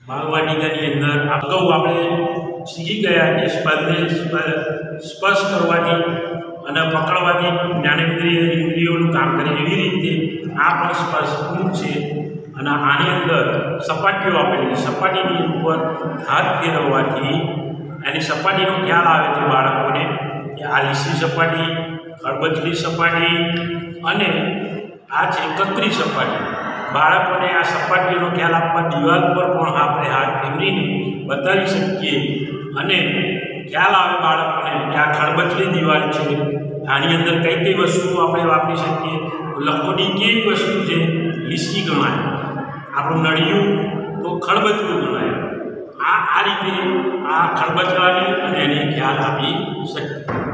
બાળવાટિકાની અંદર અગાઉ આપણે શીખી ગયા કે સ્પર્ધે સ્પર્શ કરવાથી અને પકડવાથી જ્ઞાનેન્દ્રિય ઇન્દ્રિયોનું કામ કરે, એવી રીતે આ પણ સ્પર્શ છે. અને આની અંદર સપાટીઓ આપેલી, સપાટીની ઉપર હાથ ફેરવવાથી એની સપાટીનો ખ્યાલ આવે છે બાળકોને કે આ લીસી સપાટી, ખરબચડી સપાટી અને આ છે કતરી સપાટી. બાળકોને આ સપાટીઓનો ખ્યાલ આપવા દિવાલ પર પણ આપણે હાથ ફેરવીને બતાવી શકીએ અને ખ્યાલ આવે બાળકોને કે આ ખરબચડી દિવાલ છે, આની અંદર કઈ કઈ વસ્તુઓ આપણે વાપરી શકીએ. લખોટી કેવી વસ્તુ છે? લીસી ગણાય. આપણું નળિયું તો ખરબચડું ગણાય. આ રીતે આ ખરબચડાને અને એને ખ્યાલ આપી શકીએ.